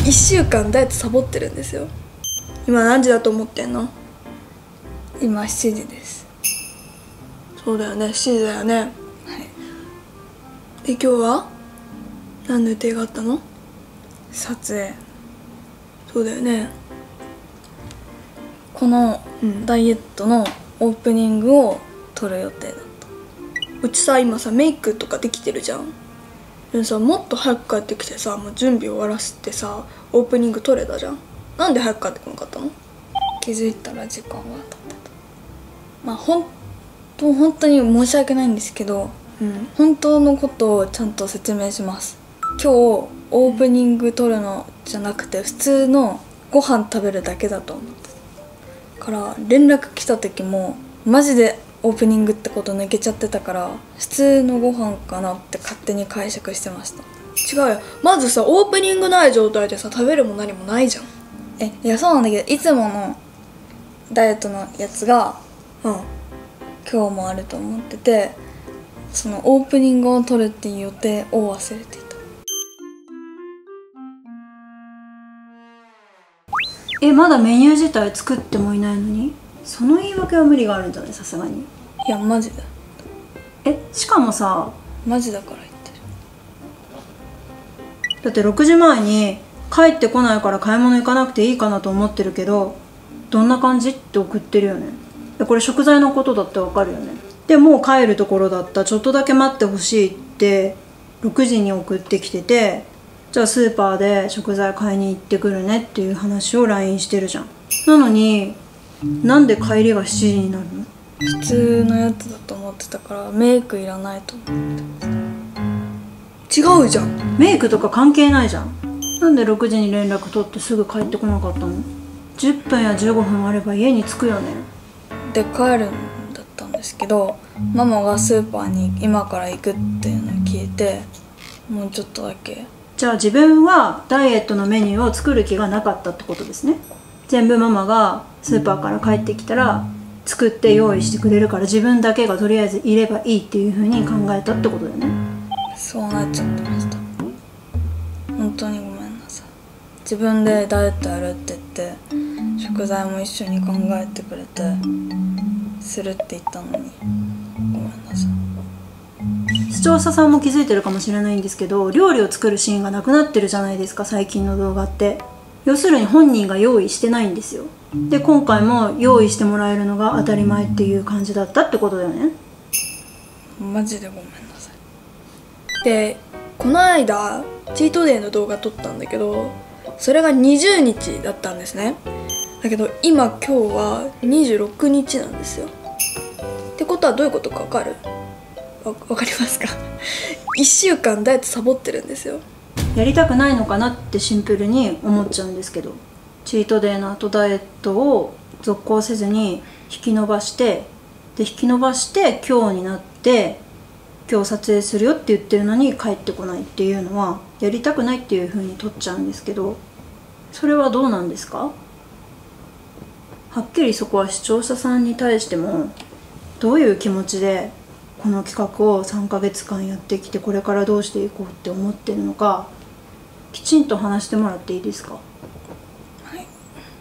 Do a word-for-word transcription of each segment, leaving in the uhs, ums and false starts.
いっしゅうかんダイエットサボってるんですよ。今何時だと思ってんの？ 今しちじです。 そうだよね、しちじだよね。はい。で今日は何の予定があったの？ 撮影。 そうだよね。 このダイエットのオープニングを撮る予定だった。 うちさ今さメイクとかできてるじゃん。でもさもっと早く帰ってきてさもう準備終わらせてさオープニング撮れたじゃん。なんで早く帰ってこなかったの？ 気づいたら時間が経ってた。まあ本当本当に申し訳ないんですけど、うん、本当のことをちゃんと説明します。今日オープニング撮るのじゃなくて普通のご飯食べるだけだと思ってたから連絡来た時もマジでオープニングってこと抜けちゃってたから普通のご飯かなって勝手に解釈してました。 違うよ、まずさオープニングない状態でさ食べるも何もないじゃん。 えいやそうなんだけどいつものダイエットのやつがうん今日もあると思っててそのオープニングを撮るっていう予定を忘れていた。 えまだメニュー自体作ってもいないのにその言い訳は無理があるんじゃない？さすがに。 いやマジだ。 えしかもさマジだから言ってる。 だってろくじまえに帰ってこないから買い物行かなくていいかなと思ってるけどどんな感じって送ってるよね。これ食材のことだってわかるよね。でもう帰るところだったちょっとだけ待ってほしいってろくじに送ってきててじゃあスーパーで食材買いに行ってくるねっていう話を ライン してるじゃん。なのになんで帰りがしちじになるの？ 普通のやつだと思ってたからメイクいらないと思って違うじゃん。 メイクとか関係ないじゃん。なんでろくじに連絡取ってすぐ帰ってこなかったの？じゅっぷんやじゅうごふんあれば家に着くよね。 で帰るんだったんですけどママがスーパーに今から行くっていうのを聞いてもうちょっとだけ。 じゃあ自分はダイエットのメニューを作る気がなかったってことですね。全部ママがスーパーから帰ってきたら作って用意してくれるから自分だけがとりあえずいればいいっていう風に考えたってことだよね。 そうなっちゃってました。本当にごめんなさい。自分でダイエットやるって言って食材も一緒に考えてくれてするって言ったのにごめんなさい。 視聴者さんも気づいてるかもしれないんですけど料理を作るシーンがなくなってるじゃないですか最近の動画って。要するに本人が用意してないんですよ。で今回も用意してもらえるのが当たり前っていう感じだったってことだよね。 マジでごめんなさい。 でこの間チートデイの動画撮ったんだけどそれがにじゅうにちだったんですね。だけど今今日はにじゅうろくにちなんですよ。ってことはどういうことか分かる？わ分かりますか？いっしゅうかんダイエットサボってるんですよ。 やりたくないのかなってシンプルに思っちゃうんですけどチートデイの後ダイエットを続行せずに引き延ばしてで引き延ばして今日になって今日撮影するよって言ってるのに帰ってこないっていうのはやりたくないっていう風に取っちゃうんですけどそれはどうなんですか？はっきりそこは視聴者さんに対してもどういう気持ちでこの企画をさんかげつかんやってきてこれからどうしていこうって思ってるのかきちんと話してもらっていいですか？ はい。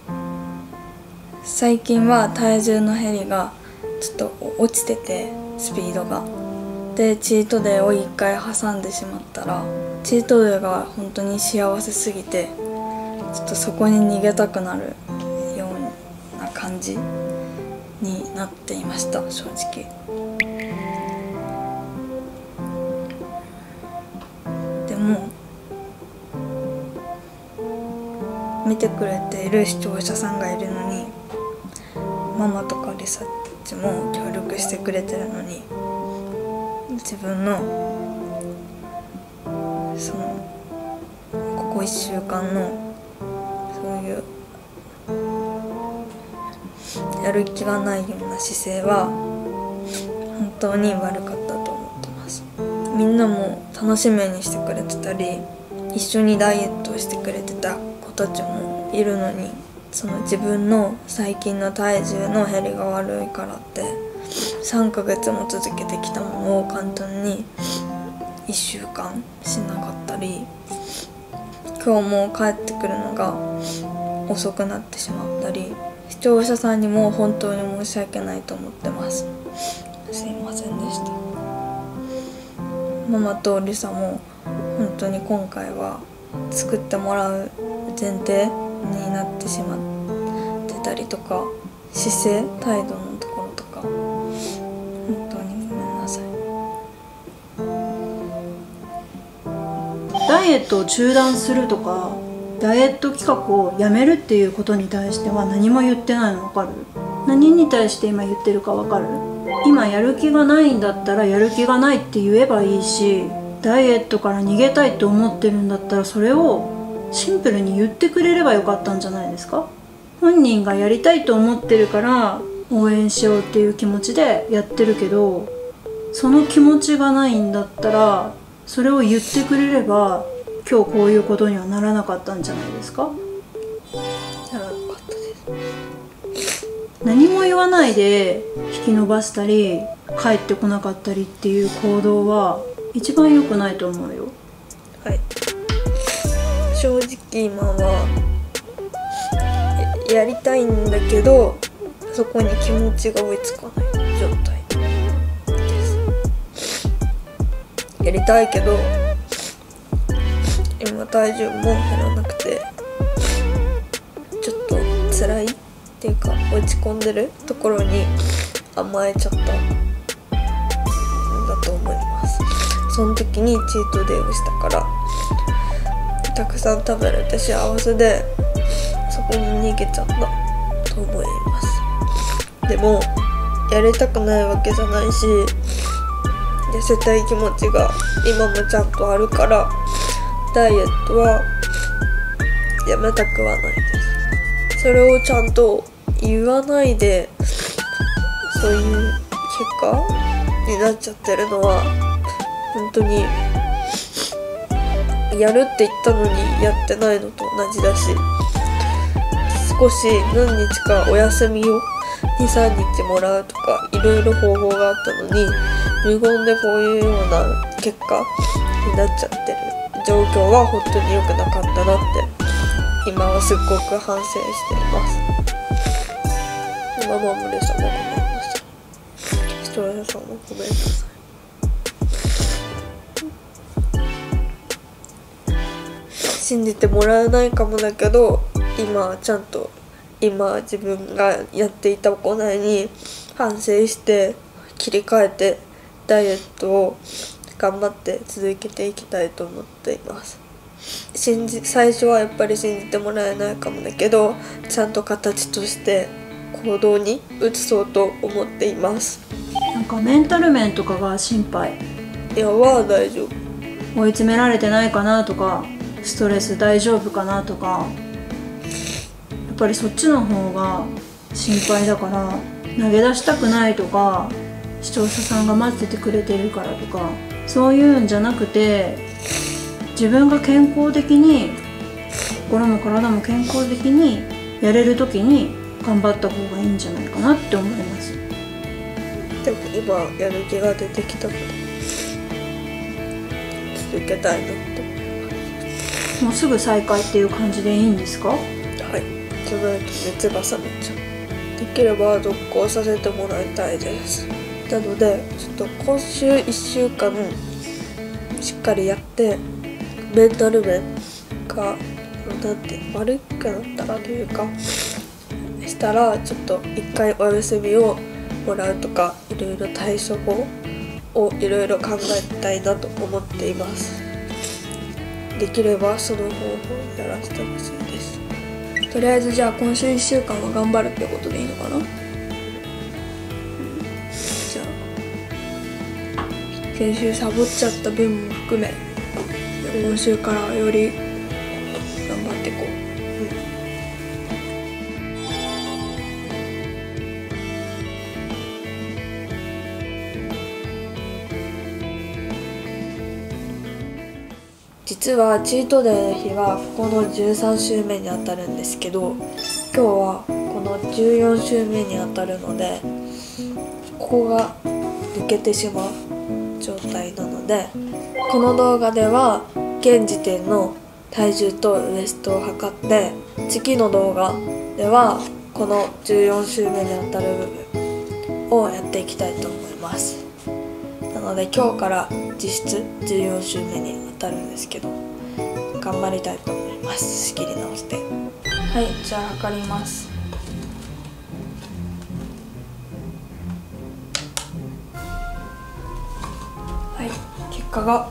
最近は体重の減りがちょっと落ちててスピードがでチートデイをいっかい挟んでしまったらチートデイが本当に幸せすぎてちょっとそこに逃げたくなるような感じになっていました正直。でも見てくれている視聴者さんがいるのにママとかリサッチも協力してくれてるのに自分のそのここいっしゅうかんのそういうやる気がないような姿勢は本当に悪かったと思ってます。みんなも楽しみにしてくれてたり一緒にダイエットをしてくれてた子たちもいるのにその自分の最近の体重の減りが悪いからってさんかげつも続けてきたものを簡単にいっしゅうかんしなかったり今日も帰ってくるのが遅くなってしまったり、視聴者さんにも本当に申し訳ないと思ってます。すいませんでした。ママとリサも本当に今回は作ってもらう前提になってしまってたりとか、姿勢態度のところとか本当にごめんなさい。 ダイエットを中断するとかダイエット企画をやめるっていうことに対しては何も言ってないの分かる？何に対して今言ってるか分かる？今やる気がないんだったらやる気がないって言えばいいし、ダイエットから逃げたいと思ってるんだったらそれをシンプルに言ってくれればよかったんじゃないですか？本人がやりたいと思ってるから応援しようっていう気持ちでやってるけど、その気持ちがないんだったらそれを言ってくれれば今日こういうことにはならなかったんじゃないですか？ ならなかったです。 何も言わないで引き延ばしたり帰ってこなかったりっていう行動は一番良くないと思うよ。 はい、正直今は や, やりたいんだけどそこに気持ちが追いつかない状態です。やりたいけど今体重も減らなくてちょっと辛いっていうか落ち込んでるところに甘えちゃったんだと思います。その時にチートデーをしたからたくさん食べれて幸せでそこに逃げちゃったと思います。でもやりたくないわけじゃないし痩せたい気持ちが今もちゃんとあるからダイエットはやめたくはないです。それをちゃんと言わないでそういう結果になっちゃってるのは本当にやるって言ったのにやってないのと同じだし、少し何日かお休みを にさんにちもらうとかいろいろ方法があったのに無言でこういうような結果になっちゃってる状況は本当に良くなかったなって今はすっごく反省しています。ママもレサもごめんなさい。視聴者さんもごめんなさい。信じてもらえないかもだけど今はちゃんと今自分がやっていた行いに反省して切り替えてダイエットを頑張って続けていきたいと思っています。信じ最初はやっぱり信じてもらえないかもだけどちゃんと形として行動に移そうと思っています。 なんかメンタル面とかが心配。 いやは大丈夫。 追い詰められてないかなとかストレス大丈夫かなとか、やっぱりそっちの方が心配だから投げ出したくないとか視聴者さんが待っててくれてるからとかそういうんじゃなくて、自分が健康的に心も体も健康的にやれる時に頑張った方がいいんじゃないかなって思います。 でも今やる気が出てきたので続けたいなって思います。 もうすぐ再開っていう感じでいいんですか？ はい、じゃないと熱が冷めちゃう。できれば続行させてもらいたいです。なのでちょっと今週いっしゅうかんしっかりやってメンタル面がなんて悪くなったらというかしたらちょっと一回お休みをもらうとかいろいろ対処法をいろいろ考えたいなと思っています。できればその方法をやらせてほしいです。 とりあえずじゃあ今週いっしゅうかんは頑張るってことでいいのかな。じゃあ先週サボっちゃった分も含め今週からより頑張っていこう。実はチートデーの日はここのじゅうさんしゅうめにあたるんですけど、今日はこのじゅうよんしゅうめにあたるのでここが抜けてしまう状態なので、この動画では現時点の体重とウエストを測って、次の動画ではこのじゅうよん週目にあたる部分をやっていきたいと思います。なので今日から実質じゅうよん週目にあたるんですけど、頑張りたいと思います。仕切り直して。 はい、じゃあ測ります。はい、結果が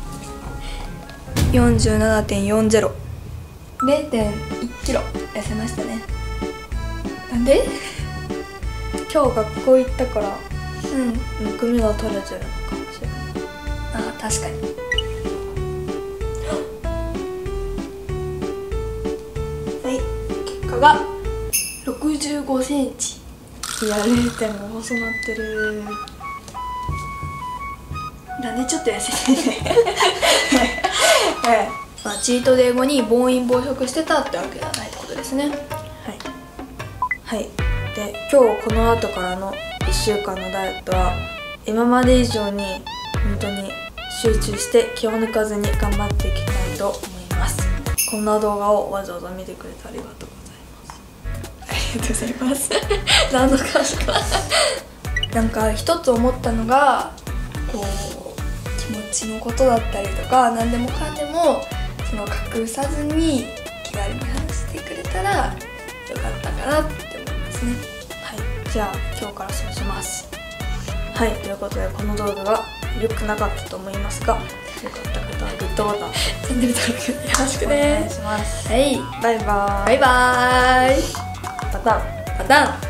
よんじゅうななてんよんぜろ、 れいてんいちキロ痩せましたね。なんで今日学校行ったからうんむくみが取れてるのかもしれない。 あー確かに。はい、結果がろくじゅうごセンチ。 いや れいてんご 細なってる。 なんでちょっと痩せてねはい、まあ、チートデー後に暴飲暴食してたってわけではないってことですね。 はい、はい、で今日この後からのいっしゅうかんのダイエットは今まで以上に本当に集中して気を抜かずに頑張っていきたいと思います。こんな動画をわざわざ見てくれてありがとうございます。ありがとうございます何の感想かなんか一つ思ったのが、こう気持ちのことだったりとか何でもかんでもその隠さずに気軽に話してくれたらよかったかなって思いますね。 はい、じゃあ今日からそうします。はい、ということでこの動画が良くなかったと思いますが、良かった方はグッドボタン、 チャンネル登録よろしくお願いね。 します。 はい、 バイバーイ。 バイバーイ。 パターンパターン。